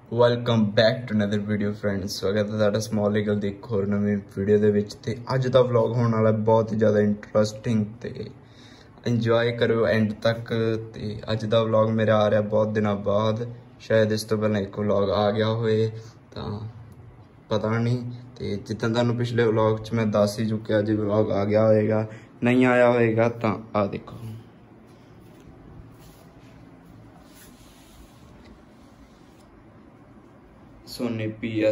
Welcome back to another video friends. स्वागत है तुहाडा स्मॉल ईगल दी एक होर नवीं वीडियो दे विच। ते अज दा व्लॉग होने वाला बहुत ही ज़्यादा इंटरस्टिंग ते इंजॉय करो एंड तक। ते अज दा व्लॉग मेरा आ रहा बहुत दिनों बाद, शायद इस तो पहले एक व्लॉग आ गया होए तां पता नहीं। ते जिद्दां तुहानूं पिछले व्लॉग च मैं दस ही चुक्या, अज व्लॉग आ गया होएगा, नहीं आया होएगा तां आ देखो। सोनी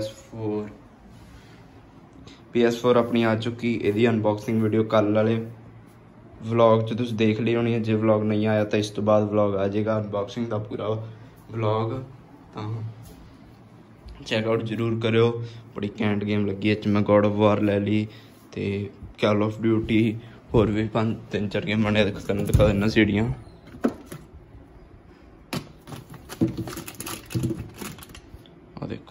PS4 अपनी आ चुकी। यदी अनबॉक्सिंग वीडियो कल वाले व्लॉग च तुम देख ली होनी है। जो व्लॉग नहीं आया तो इस तो बाद व्लॉग आ जाएगा अनबॉक्सिंग का पूरा व्लॉग। तो चैकआउट जरूर करो, बड़ी कैंट गेम लगी। मैं गॉड ऑफ वार लै ली, तो कॉल ऑफ ड्यूटी होर भी 5-3-4 गेमां ने दिखा देना सीढ़ियाँ। देखो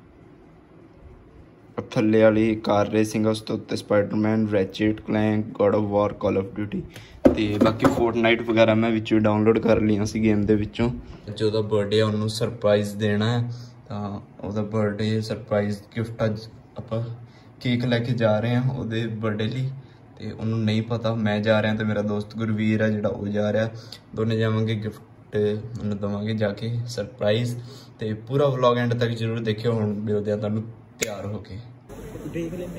थल्ले वाली कार रेसिंग, उस तो उत्ते Spiderman, Ratchet Clank, God of War, Call of Duty. तो बाकी फोर्टनाइट वगैरह मैं विचों डाउनलोड कर लिया सी गेम दे विचों। जो दा बर्थडे उन्होंने सरप्राइज़ देना है, तो वह बर्थडे सरप्राइज़ गिफ्ट अज आप केक लैके जा रहे हैं वो बर्थडे लिए। तो उन्होंने नहीं पता मैं जा रहा, तो मेरा दोस्त गुरवीर है जोड़ा वो जा रहा। दोनों जावांगे, गिफ्ट उन्हें देवांगे जाके सरप्राइज़। तो पूरा व्लॉग एंड तक जरूर देखियो। हुण मिलदे आ तुहानूं तैयार होके। देख लेंगे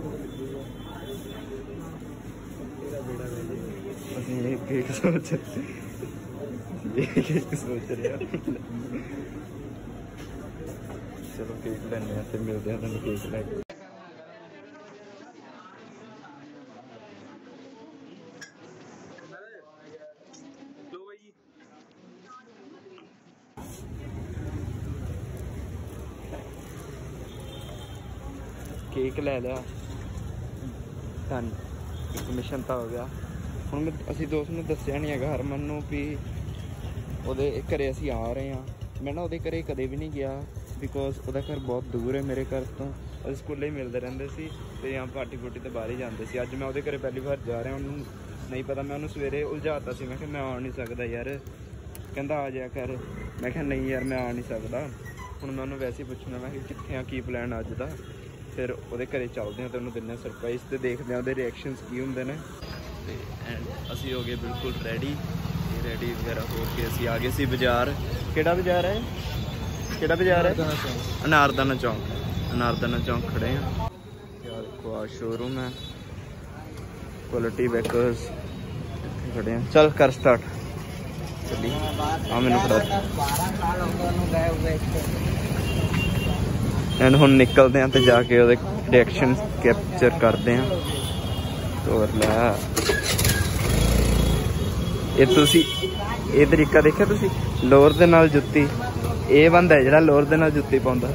चलो केक लेने फिर मिलते हैं केक लेके। केक ले लिया, डन, एक मिशन तो हो गया। ਹੁਣ ਅਸੀਂ ਦੋਸਤ ਨੂੰ ਦੱਸਿਆ ਨਹੀਂ ਹੈਗਾ ਹਰਮਨ ਨੂੰ ਵੀ ਉਹਦੇ ਘਰੇ ਅਸੀਂ ਆ ਰਹੇ ਹਾਂ। ਮੈਂ ਨਾ ਉਹਦੇ ਘਰੇ ਕਦੇ ਵੀ ਨਹੀਂ ਗਿਆ ਬਿਕੋਜ਼ ਉਹਦਾ ਘਰ ਬਹੁਤ ਦੂਰ ਹੈ ਮੇਰੇ ਘਰ ਤੋਂ। ਅਸੀਂ ਸਕੂਲੇ ਹੀ ਮਿਲਦੇ ਰਹਿੰਦੇ ਸੀ ਅਤੇ ਜਾਂ ਪਾਰਟੀ ਪੁਰਟੀ ਤੋਂ ਬਾਹਰ ਹੀ ਜਾਂਦੇ ਸੀ। ਅੱਜ ਮੈਂ ਉਹਦੇ ਘਰੇ ਪਹਿਲੀ ਵਾਰ ਜਾ ਰਿਹਾ। ਉਹਨੂੰ ਨਹੀਂ ਪਤਾ, ਮੈਂ ਉਹਨੂੰ ਸਵੇਰੇ ਉਲਝਾਤਾ ਸੀ। ਮੈਂ ਕਿਹਾ ਮੈਂ ਆ ਨਹੀਂ ਸਕਦਾ ਯਾਰ, ਕਹਿੰਦਾ ਆ ਜਾਇਆ ਕਰ। ਮੈਂ ਕਿਹਾ ਨਹੀਂ ਯਾਰ ਮੈਂ ਆ ਨਹੀਂ ਸਕਦਾ। ਹੁਣ ਮੈਂ ਉਹਨੂੰ ਵੈਸੇ ਹੀ ਪੁੱਛਣਾ, ਮੈਂ ਕਿਹਾ ਕਿੱਥੇ ਆ, ਕੀ ਪਲਾਨ ਅੱਜ ਦਾ। ਫਿਰ ਉਹਦੇ ਘਰੇ ਚੱਲਦੇ ਹਾਂ ਤੇ ਉਹਨੂੰ ਦਿੰਦੇ ਹਾਂ ਸਰਪ੍ਰਾਈਜ਼ ਤੇ ਦੇਖਦੇ ਹਾਂ ਉਹਦੇ ਰਿਐਕਸ਼ਨਸ ਕੀ ਹੁੰਦੇ ਨੇ। ਤੇ ਐਂਡ ਅਸੀਂ ਹੋ ਗਏ ਬਿਲਕੁਲ ਰੈਡੀ ਵਗੈਰਾ ਹੋ ਕੇ ਅਸੀਂ ਆ ਗਏ ਸੀ ਬਾਜ਼ਾਰ। ਕਿਹੜਾ ਬਾਜ਼ਾਰ ਹੈ? ਕਿਹੜਾ ਬਾਜ਼ਾਰ ਹੈ? ਅਨਾਰਦਾਨਾ ਚੌਂਕ ਖੜੇ ਹਾਂ। ਯਾਰ ਦੇਖੋ ਆ ਸ਼ੋਰੂਮ ਹੈ ਕੁਆਲਿਟੀ ਬੇਕਰਸ, ਇੱਥੇ ਖੜੇ ਹਾਂ। ਚੱਲ ਕਰ ਸਟਾਰਟ ਚੱਲੀ ਆ। ਮੈਨੂੰ ਫੜਾ ਐਂਡ ਹੁਣ ਨਿਕਲਦੇ हैं तो जाके ਉਹਦੇ ਰਿਐਕਸ਼ਨ ਕੈਪਚਰ ਕਰਦੇ हैं। ਤੋਰ ਲੈ ਇਹ ਤੁਸੀਂ ਇਹ ਤਰੀਕਾ ਦੇਖਿਆ ਤੁਸੀਂ? ਲੋਅਰ ਦੇ ਨਾਲ ਜੁੱਤੀ, ਇਹ ਬੰਦਾ ਹੈ ਜਿਹੜਾ ਲੋਅਰ ਦੇ ਨਾਲ ਜੁੱਤੀ ਪਾਉਂਦਾ।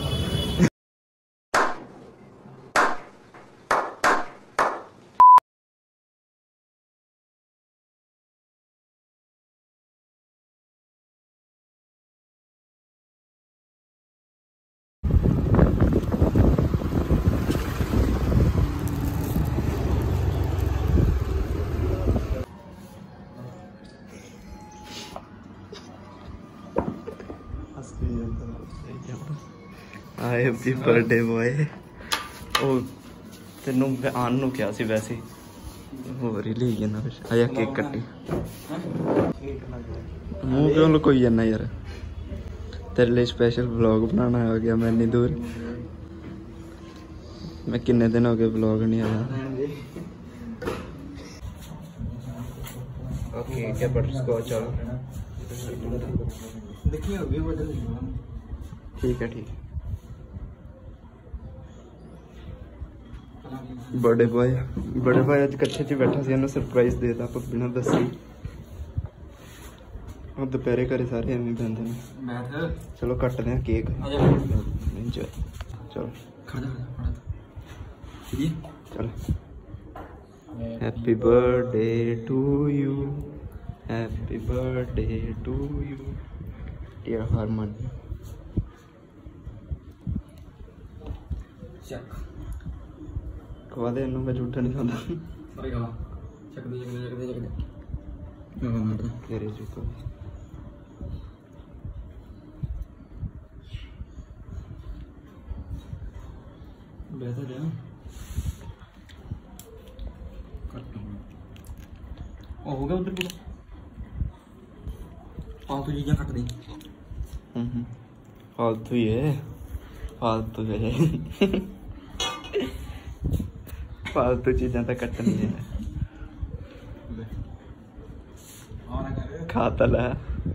Happy birthday boy. तेनों आन नूं क्या सी वैसे होर ही ली जाना कुछ। आया केक कट्टी, मूँह क्यों लुकोई जाना यार? तेरे लिए स्पेशल व्लॉग बनाना आ गया मैं इन्नी दूर। मैं किन्ने दिन हो गए व्लॉग नहीं आया। ओके क्या बटर स्कॉच आ, ठीक है ठीक है। बड़े भाई अज कट्ठे च बैठा सी, सरप्राइज देता आप बिना दसी। और दोपहरे घरे सारे एवं बहते हैं। चलो कटते हैं केक, इंजॉय। चलो चलो happy birthday to you, happy birthday to you dear Harman. खवा दे इन्हों, मैं झूठा नहीं खाता। तेरे चुका बेहतर है हो गया उधर पूरा फालतू चीज़ें कट दी फालतू ही है फालतू चीज़ें तो कटनी है खाता ला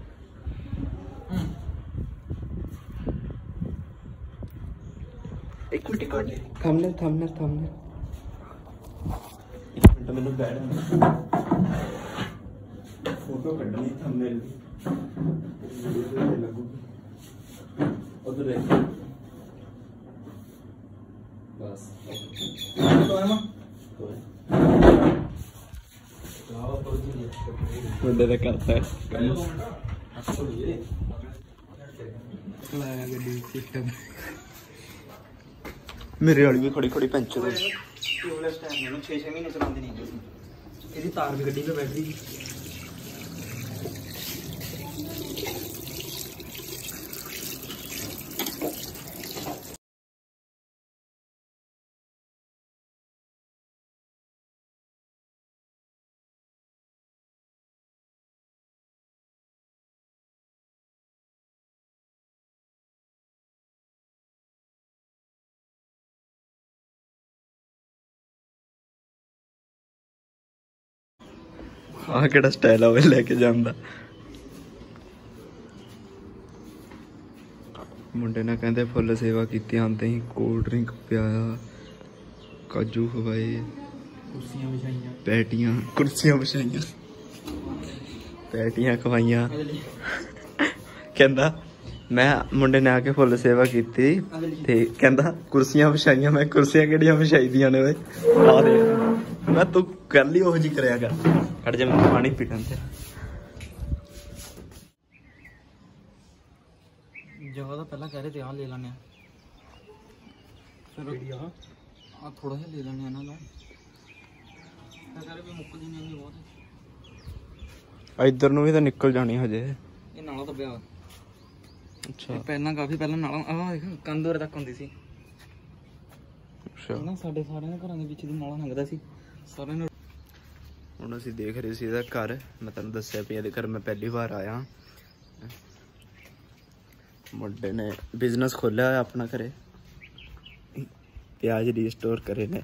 एक मिनट थंबनेल एक मिनट मैंने बैठ फोटो कटनी थंबनेल उधर बस मुंडे तो करता है मेरे वाली भी खड़ी पंचर हो गई। 6 महीने चलाते नहीं इसकी तार भी गड्डी पे बैटरी की हाँ केड़ा स्टाइल है लेके जांदा मुंडे ने कहते फुल सेवा की आंते ही कोल्ड ड्रिंक पियाया काजू खवाए कुर्सियां बिछाइयां पैटियां खवाइयां कहंदा मैं मुंडे ने आके फुल सेवा की ते कहंदा कुर्सियां बिछाइयां मैं कुर्सियां केड़ियां बिछाई दियां ने ओए आ दे मैं तू कर ली ओह जी करया कर खड़ जा मैं पानी पीटन ते जगह तो पहला कह रहे थे यहाँ ले लेने फिर थोड़ा सा ले लेने ना भी मुक्क नहीं बहुत इधर नु भी तो निकल जानी हजे ये नाला तो पिया अच्छा पहला काफी पहला नाला आ देख कंध उरे तक हुंदी सी अच्छा ना साडे सारे घरां दे विच दी नाला लंघदा सी सारे ने ਹੁਣ ਅਸੀਂ ਦੇਖ ਰਹੇ ਸੀ ਇਹਦਾ ਘਰ ਮੈਂ ਤੁਹਾਨੂੰ ਦੱਸਿਆ ਵੀ ਇਹਦੇ ਘਰ ਮੈਂ ਪਹਿਲੀ ਵਾਰ ਆਇਆ ਮੁੰਡੇ ਨੇ ਬਿਜ਼ਨਸ ਖੋਲਿਆ ਹੋਇਆ ਆਪਣਾ ਘਰੇ ਪਿਆਜ਼ ਰੀਸਟੋਰ ਕਰੇ ਨੇ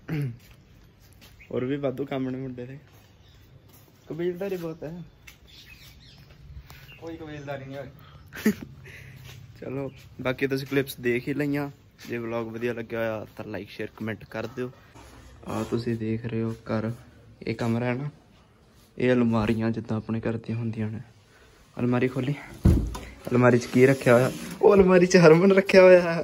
ਹੋਰ ਵੀ ਵਾਧੂ ਕੰਮ ਨੇ ਮੁੰਡੇ ਦੇ ਕਬੀਲਦਾਰੀ ਬਹੁਤ ਹੈ ਕੋਈ ਕਬੀਲਦਾਰੀ ਨਹੀਂ ਹੋਈ ਚਲੋ ਬਾਕੀ ਤੁਸੀਂ ਕਲਿੱਪਸ ਦੇਖ ਹੀ ਲਈਆਂ ਜੇ ਵਲੌਗ ਵਧੀਆ ਲੱਗਿਆ ਹੋਇਆ ਤਾਂ ਲਾਈਕ ਸ਼ੇਅਰ ਕਮੈਂਟ ਕਰ ਦਿਓ ਆ ਤੁਸੀਂ ਦੇਖ ਰਹੇ ਹੋ ਘਰ ਇਹ ਕਮਰਾ ਹੈ ਨਾ ਇਹ ਅਲਮਾਰੀਆਂ ਜਿੱਦਾਂ ਆਪਣੇ ਘਰ ਦੀਆਂ ਹੁੰਦੀਆਂ ਨੇ ਅਲਮਾਰੀ ਖੋਲੀ ਅਲਮਾਰੀ 'ਚ ਕੀ ਰੱਖਿਆ ਹੋਇਆ ਉਹ ਅਲਮਾਰੀ 'ਚ ਹਰਮਨ ਰੱਖਿਆ ਹੋਇਆ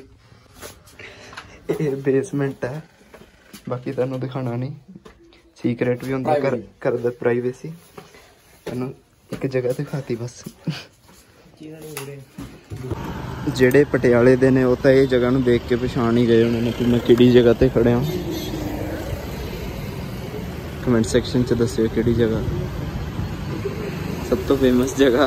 ਇਹ ਬੇਸਮੈਂਟ ਹੈ ਬਾਕੀ ਤੁਹਾਨੂੰ ਦਿਖਾਣਾ ਨਹੀਂ ਸੀਕ੍ਰੇਟ ਵੀ ਹੁੰਦਾ ਘਰ ਦਾ ਪ੍ਰਾਈਵੇਸੀ ਤੁਹਾਨੂੰ ਇੱਕ ਜਗ੍ਹਾ ਦਿਖਾਤੀ ਬਸ ਜਿਹੜੇ ਪਟਿਆਲੇ ਦੇ ਨੇ ਉਹ ਤਾਂ ਇਹ ਜਗ੍ਹਾ ਨੂੰ ਦੇਖ ਕੇ ਪਛਾਣ ਹੀ ਗਏ ਉਹਨਾਂ ਨੇ ਕਿ ਮੈਂ ਕਿਹੜੀ ਜਗ੍ਹਾ ਤੇ ਖੜਿਆ कमेंट सेक्शन च दस्सिओ केड़ी जगह सब तो फेमस जगह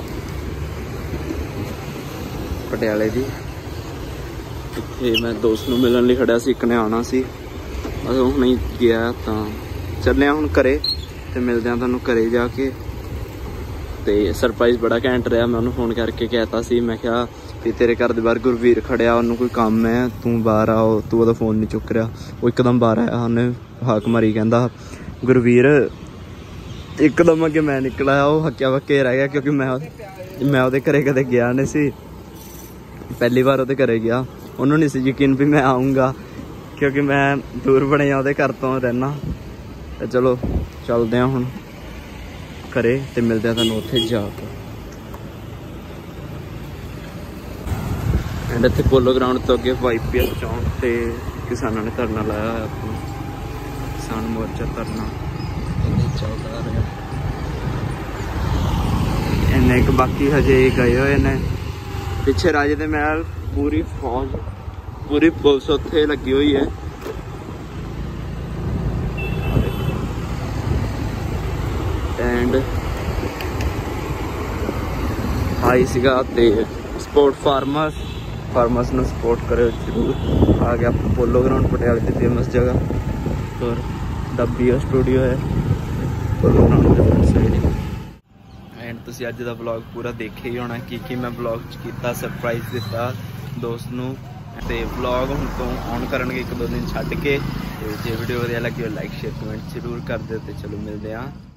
पटियाले दी इत्थे मैं दोस्त नूं मिलण लई खड़िया सी एक ने आना सी बस हुण ही गया तां चलिया हुण घरे ते मिलदे आं तुहानूं घरे जाके ते सरप्राइज बड़ा घैंट रहा मैं उन्होंने फोन करके कहता सी मैं क्या भी तेरे घर दे बाहर गुरवीर खड़िया उन्होंने कोई काम है तू बाहर आओ तू ओहदा फोन नहीं चुक रहा वो एकदम बाहर आया उन्हें हाक मारी कहंदा गुरवीर एकदम अगे मैं निकला वो हक्या वक्के रह गया क्योंकि मैं ਉਹਦੇ ਘਰੇ कदे गया नहीं सी पहली बार ਉਹਦੇ घरे गया उन्होंने नहीं सी यकीन भी मैं आऊँगा क्योंकि मैं दूर बने ਉਹਦੇ घर तो रहना तो चलो चलते हैं हुण घरे ते मिलते हैं तुहानूं उत्थे जाके एंड इत्थे पोलो ग्राउंड तो अगे YPS चौंक ते किसानों ने धरना लाया होया अपना किसान मोर्चा धरना चलता रहा इन्ने एक बाकी हजे गए हुए ने पिछे राजे दे महल पूरी फौज पूरी पुलिस उत्थे लगी हुई है एंड हाई सीगा ते स्पोर्ट फार्मर्स ਫਾਰਮਰਸ ਨੂੰ ਸਪੋਰਟ ਕਰਿਓ ਜ਼ਰੂਰ। ਆ ਗਿਆ ਪੋਲੋ ਗਰਾਊਂਡ ਪਟਿਆਲੇ ਦੀ ਫੇਮਸ ਜਗ੍ਹਾ ਔਰ ਦਾ ਬੀਅਰ ਸਟੂਡੀਓ ਹੈ ਪੋਲੋ ਗਰਾਊਂਡ ਦੇ ਫਰੰਟ ਸਾਈਡ। ਐਂਡ ਤੁਸੀਂ ਅੱਜ ਦਾ ਵਲੌਗ ਪੂਰਾ ਦੇਖਿਆ ਹੀ ਹੋਣਾ ਕੀ ਮੈਂ ਵਲੌਗ 'ਚ ਕੀਤਾ, ਸਰਪ੍ਰਾਈਜ਼ ਦਿੱਤਾ ਦੋਸਤ ਨੂੰ। ਤੇ ਵਲੌਗ ਹੁਣ ਤੋਂ ਔਨ ਕਰਨਗੇ 1-2 ਦਿਨ ਛੱਡ ਕੇ। ਤੇ ਜੇ ਵੀਡੀਓ ਵਧੀਆ ਲੱਗੀ ਲਾਈਕ ਸ਼ੇਅਰ ਕਮੈਂਟ ਜ਼ਰੂਰ ਕਰ ਦਿਓ। ਤੇ ਚਲੋ ਮਿਲਦੇ ਹਾਂ